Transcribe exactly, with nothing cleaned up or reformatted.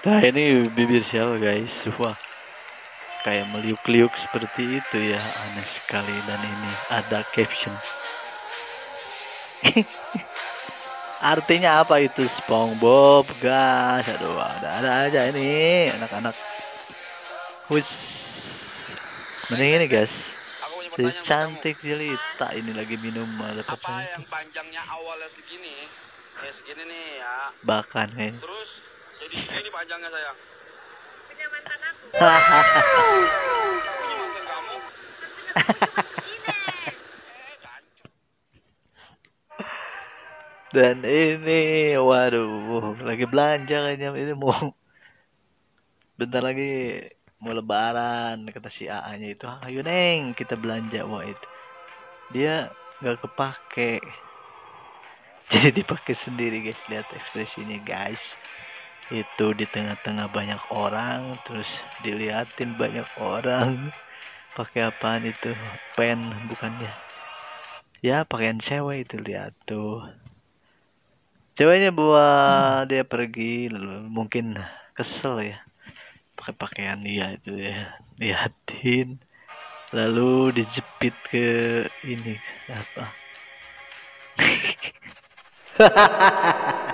Nah ini bibir siapa guys? Wah, kayak meliuk-liuk seperti itu ya, aneh sekali. Dan ini ada caption. Artinya apa itu SpongeBob guys? Aduh, ada-ada aja ini anak-anak. Wis, mending ini guys. Aku punya Si pertanyaan buat kamu. cantik jelita ini lagi minum ada Apa pacarnya yang tuh. panjangnya awalnya segini, eh segini nih ya, Bahkan kayaknya. terus jadi segini panjangnya sayang? Punya mantan aku. Punya mantan kamu? Kan punya kamu cuma segini. Eh, gancu. Dan ini, waduh, lagi belanja kayaknya ini mau bentar lagi mau lebaran kata si A A nya itu. Ayo Neng kita belanja, wah itu. Dia nggak kepake. Jadi dipakai sendiri guys, lihat ekspresinya guys. Itu di tengah-tengah banyak orang, terus diliatin banyak orang. Pakai apaan itu? Pen bukannya? Ya pakaian cewek itu, lihat tuh. Ceweknya buat dia pergi, lalu mungkin kesel ya pakai pakaian dia itu ya, liatin, lalu dijepit ke ini apa?